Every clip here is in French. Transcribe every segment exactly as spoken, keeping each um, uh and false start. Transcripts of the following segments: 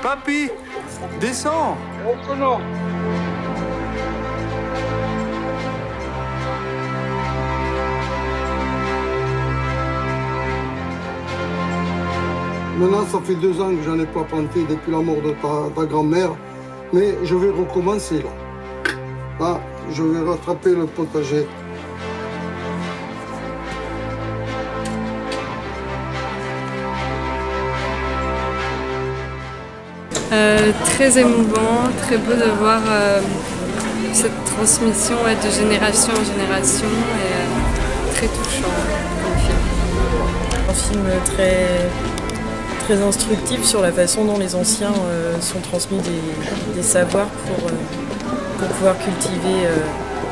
Papy, descends. Oh non. Maintenant, ça fait deux ans que j'en ai pas planté depuis la mort de ta, ta grand-mère, mais je vais recommencer là. Là, je vais rattraper le potager. Euh, très émouvant, très beau de voir euh, cette transmission ouais, de génération en génération et euh, très touchant comme film. Un film très, très instructif sur la façon dont les anciens euh, sont transmis des, des savoirs pour, euh, pour pouvoir cultiver euh,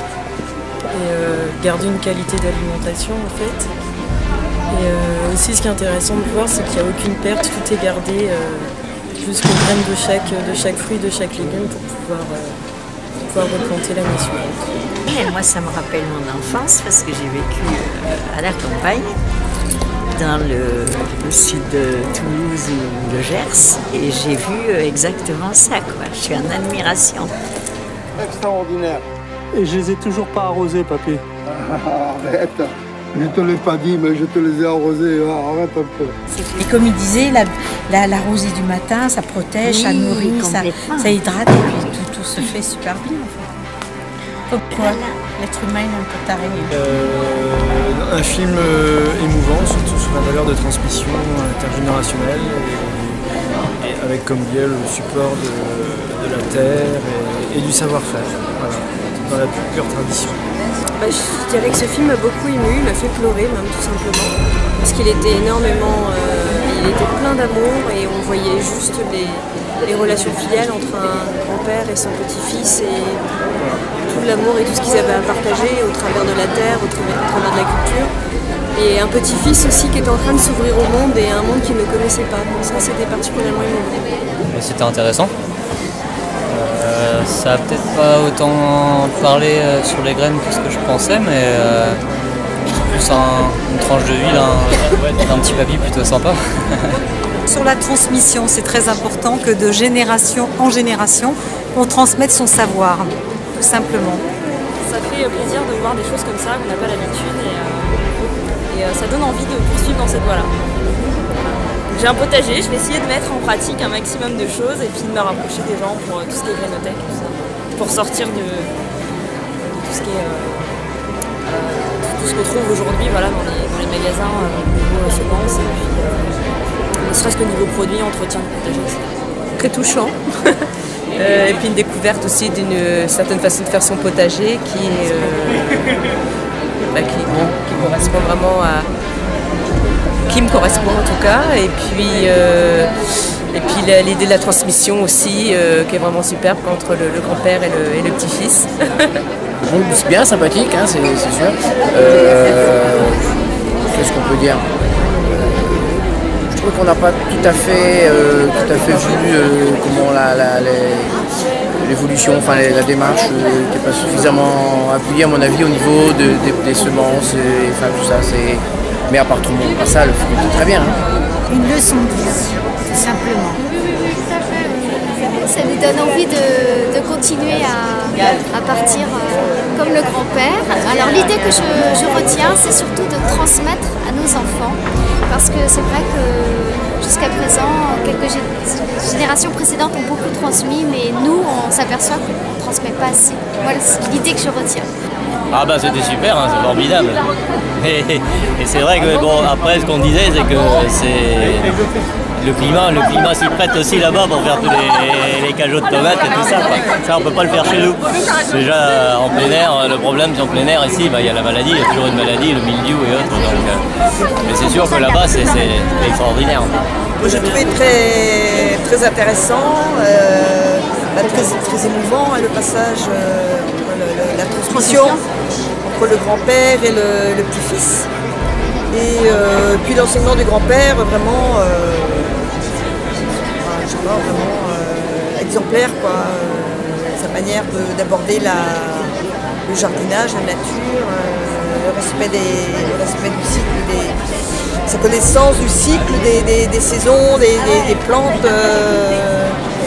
et euh, garder une qualité d'alimentation en fait. Et euh, aussi ce qui est intéressant de voir, c'est qu'il n'y a aucune perte, tout est gardé. Euh, jusqu'aux graines de chaque, de chaque fruit, de chaque légume pour pouvoir, euh, pouvoir replanter l'année suivante. Et moi, ça me rappelle mon enfance parce que j'ai vécu euh, à la campagne, dans le, le sud de Toulouse ou le Gers, et j'ai vu euh, exactement ça, quoi. Je suis en admiration. Extraordinaire. Et je les ai toujours pas arrosés, papy. Arrête. Je te l'ai pas dit, mais je te les ai arrosés. Arrête un peu. Et comme il disait, la, la, la rosée du matin, ça protège, oui, ça nourrit, ça, ça hydrate, et puis tout, tout se fait super bien. En fait. Comme quoi, l'être humain est un peu taré. Euh, un film euh, émouvant, surtout sur la valeur de transmission intergénérationnelle, et, et avec comme biais le support de, de la terre et, et du savoir-faire, voilà, dans la plus pure tradition. Bah, je dirais que ce film m'a beaucoup ému, il m'a fait pleurer même tout simplement, parce qu'il était énormément, euh, il était plein d'amour et on voyait juste les, les relations filiales entre un grand-père et son petit-fils et tout l'amour et tout ce qu'ils avaient à partager au travers de la terre, au travers, au travers de la culture. Et un petit-fils aussi qui était en train de s'ouvrir au monde et un monde qu'il ne connaissait pas. Donc ça c'était particulièrement émouvant. C'était intéressant. Euh, ça a peut-être pas autant parlé euh, sur les graines que ce que je pensais, mais euh, c'est plus un, une tranche de vie d'un, d'un petit papy plutôt sympa. Sur la transmission, c'est très important que de génération en génération, on transmette son savoir, tout simplement. Ça fait plaisir de voir des choses comme ça qu'on n'a pas l'habitude et, euh, et euh, ça donne envie de poursuivre dans cette voie-là. J'ai un potager, je vais essayer de mettre en pratique un maximum de choses et puis de me rapprocher des gens pour tout ce qui est grénothèque, tout ça, pour sortir de, de tout ce qui est euh, euh, tout ce qu'on trouve aujourd'hui voilà, dans, les, dans les magasins euh, au niveau semences et puis euh, ne serait-ce que niveau produits, entretien de potager, et cetera. Très touchant. euh, et puis une découverte aussi d'une certaine façon de faire son potager qui, euh, bah, qui, qui correspond vraiment à qui me correspond en tout cas, et puis, euh, et puis l'idée de la transmission aussi, euh, qui est vraiment superbe entre le, le grand-père et le, et le petit-fils. Bon, c'est bien sympathique, hein, c'est sûr. Euh, Qu'est-ce qu'on peut dire? Je trouve qu'on n'a pas tout à fait, euh, tout à fait vu euh, comment la, la, l'évolution, enfin la démarche n'était euh, pas suffisamment appuyée à mon avis au niveau de, de, des semences, et, enfin tout ça. C'est Mais à part tout le monde, pas ça, le film était très bien. Hein. Une leçon de vie, tout simplement. Ça nous donne envie de, de continuer à, à partir euh, comme le grand-père. Alors l'idée que je, je retiens, c'est surtout de transmettre à nos enfants. Parce que c'est vrai que jusqu'à présent, quelques générations précédentes ont beaucoup transmis, mais nous, on s'aperçoit qu'on ne transmet pas assez. Voilà, c'est l'idée que je retiens. Ah bah c'était super, hein, c'est formidable. Et, et c'est vrai que bon après ce qu'on disait c'est que c'est le climat, le climat s'y prête aussi là-bas pour faire tous les, les cajots de tomates et tout ça. Quoi. Ça on peut pas le faire chez nous. Déjà en plein air, le problème c'est en plein air ici, bah, y a la maladie, il y a toujours une maladie, le mildiou et autres. Donc, euh, mais c'est sûr que là-bas c'est extraordinaire. J'ai trouvé très, très intéressant, euh, très, très émouvant hein, le passage. Euh, la transmission entre le grand-père et le, le petit-fils. Et euh, puis l'enseignement du grand-père, vraiment, euh, je sais pas, vraiment euh, exemplaire, quoi. Euh, sa manière d'aborder le jardinage, la nature, euh, le, respect des, le respect du cycle, des, sa connaissance du cycle des, des, des saisons, des, des, des plantes. Euh,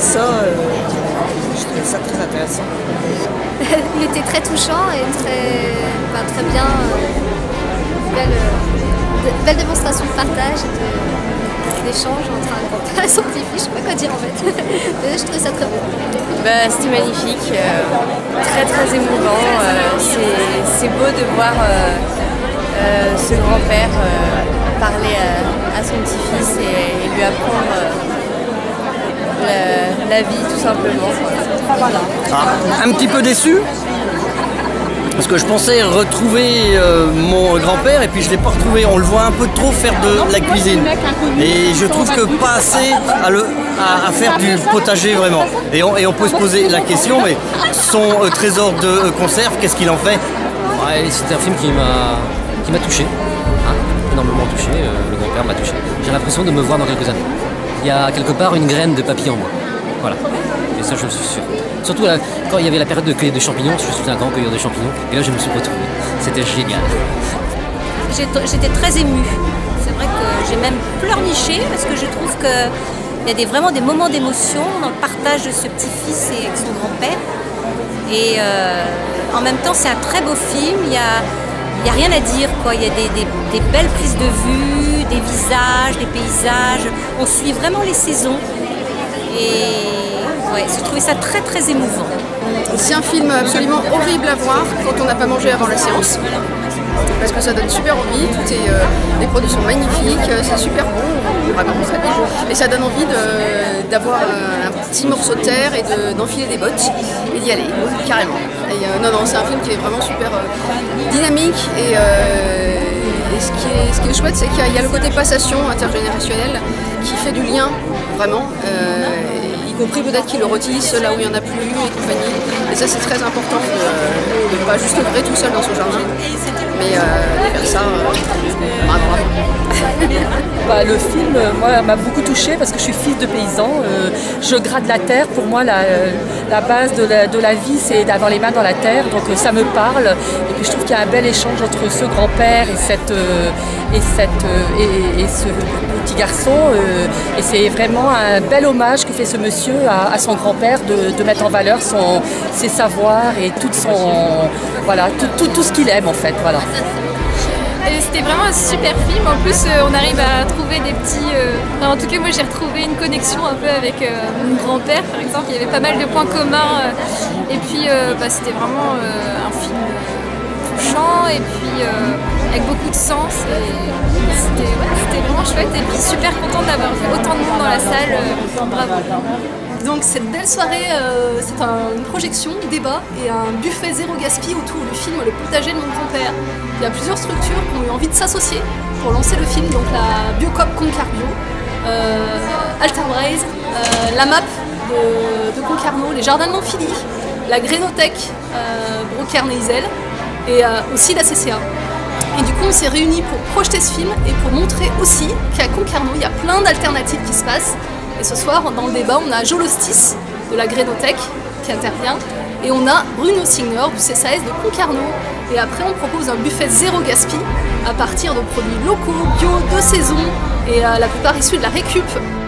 ça, euh, je trouvais ça très intéressant. Il était très touchant et très, enfin, très bien. Euh, belle, euh, belle démonstration de partage et d'échange entre un grand-père et son petit-fils. Je sais pas quoi dire en fait. Je trouvais ça très beau. Bah, c'était magnifique, euh, très très émouvant. Euh, c'est beau de voir euh, euh, ce grand-père euh, parler à, à son petit-fils et, et lui apprendre euh, la, la vie tout simplement. Voilà. Ah, un petit peu déçu parce que je pensais retrouver euh, mon grand-père et puis je ne l'ai pas retrouvé. On le voit un peu trop faire de la cuisine et je trouve que pas assez à, le, à, à faire du potager vraiment. Et on, et on peut se poser la question, mais son euh, trésor de euh, conserve, qu'est-ce qu'il en fait? Ouais, c'est un film qui m'a qui m'a touché, hein, énormément touché. Euh, le grand-père m'a touché. J'ai l'impression de me voir dans quelques années. Il y a quelque part une graine de papy en moi. Voilà. Et ça, je suis sûr. Surtout là, quand il y avait la période de cueillette de champignons, je suis un grand cueilleur de champignons, et là je me suis retrouvé. C'était génial. J'étais très émue. C'est vrai que j'ai même pleurniché parce que je trouve qu'il y a des, vraiment des moments d'émotion dans le partage de ce petit-fils et avec son grand-père. Et euh, en même temps, c'est un très beau film. Il y a, il y a rien à dire, quoi. Il y a des, des, des belles prises de vue, des visages, des paysages. On suit vraiment les saisons. Et ouais, j'ai trouvé ça très très émouvant. C'est un film absolument horrible à voir quand on n'a pas mangé avant la séance. Parce que ça donne super envie, tout est, euh, les produits sont magnifiques, c'est super bon, vraiment très bon. Et ça donne envie d'avoir un, un petit morceau de terre et d'enfiler de, des bottes et d'y aller, carrément. Et, euh, non, non, c'est un film qui est vraiment super euh, dynamique et, euh, et ce, qui est, ce qui est chouette, c'est qu'il y, y a le côté passation intergénérationnelle qui fait du lien, vraiment. Euh, y compris peut-être qu'ils le retissent là où il n'y en a plus et compagnie. Et ça c'est très important de ne pas juste œuvrer tout seul dans son jardin, mais euh, de faire ça euh, bravo, bravo. Bah, le film moi, m'a beaucoup touchée parce que je suis fille de paysan, euh, je grade la terre, pour moi la, la base de la, de la vie c'est d'avoir les mains dans la terre, donc euh, ça me parle et puis je trouve qu'il y a un bel échange entre ce grand-père et, cette, euh, et, cette, euh, et, et ce petit garçon euh, et c'est vraiment un bel hommage que fait ce monsieur à, à son grand-père de, de mettre en valeur son, ses savoirs et tout, son, voilà, tout, tout, tout ce qu'il aime en fait. Voilà. C'était vraiment un super film, en plus euh, on arrive à trouver des petits... Euh... Enfin, en tout cas moi j'ai retrouvé une connexion un peu avec euh, mon grand-père par exemple, il y avait pas mal de points communs euh, et puis euh, bah, c'était vraiment euh, un film touchant et puis euh, avec beaucoup de sens et c'était ouais, vraiment chouette et puis super contente d'avoir vu autant de monde dans la salle, euh, bravo. Donc cette belle soirée, euh, c'est un, une projection, débat et un buffet zéro gaspille autour du film Le potager de mon grand-père. Il y a plusieurs structures qui ont eu envie de s'associer pour lancer le film, donc la Biocoop Concarneau, euh, Alterbraise, euh, la M A P de, de Concarneau, les Jardins de Montphilly, la Grénothèque, euh, Brocerne et Isel, et euh, aussi la C C A. Et du coup on s'est réunis pour projeter ce film et pour montrer aussi qu'à Concarneau il y a plein d'alternatives qui se passent. Et ce soir, dans le débat, on a Jolostis de la Grénothèque qui intervient et on a Bruno Signer du C S A S de Concarneau. Et après, on propose un buffet zéro gaspille à partir de produits locaux, bio, de saison et euh, la plupart issus de la récup.